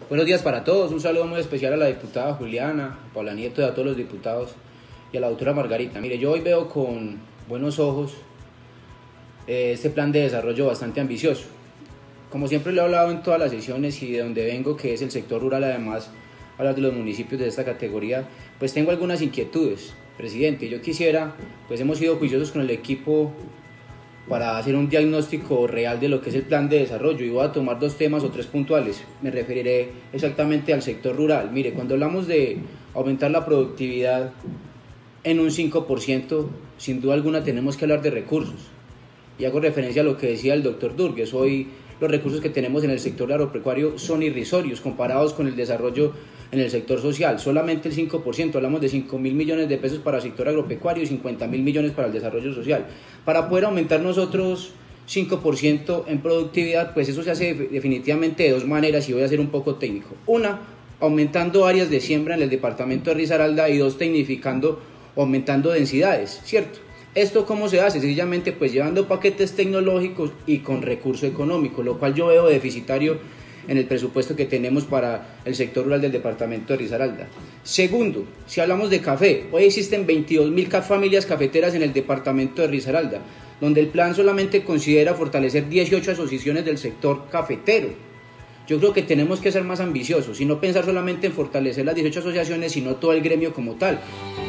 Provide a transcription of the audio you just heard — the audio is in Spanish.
Buenos días para todos, un saludo muy especial a la diputada Juliana, a Paula Nieto y a todos los diputados y a la doctora Margarita. Mire, yo hoy veo con buenos ojos este plan de desarrollo bastante ambicioso. Como siempre le he hablado en todas las sesiones y de donde vengo, que es el sector rural, además hablar de los municipios de esta categoría, pues tengo algunas inquietudes, presidente. Yo quisiera, pues hemos sido juiciosos con el equipo para hacer un diagnóstico real de lo que es el plan de desarrollo, y voy a tomar dos temas o tres puntuales. Me referiré exactamente al sector rural. Mire, cuando hablamos de aumentar la productividad en un 5%, sin duda alguna tenemos que hablar de recursos. Y hago referencia a lo que decía el doctor Durgues. Hoy los recursos que tenemos en el sector agropecuario son irrisorios comparados con el desarrollo en el sector social. Solamente el 5%, hablamos de 5.000 millones de pesos para el sector agropecuario y 50.000 millones para el desarrollo social. Para poder aumentar nosotros 5% en productividad, pues eso se hace definitivamente de dos maneras, y voy a ser un poco técnico. Una, aumentando áreas de siembra en el departamento de Risaralda, y dos, tecnificando o aumentando densidades, ¿cierto? ¿Esto cómo se hace? Sencillamente pues llevando paquetes tecnológicos y con recurso económico, lo cual yo veo deficitario en el presupuesto que tenemos para el sector rural del departamento de Risaralda. Segundo, si hablamos de café, hoy existen 22.000 familias cafeteras en el departamento de Risaralda, donde el plan solamente considera fortalecer 18 asociaciones del sector cafetero. Yo creo que tenemos que ser más ambiciosos y no pensar solamente en fortalecer las 18 asociaciones, sino todo el gremio como tal.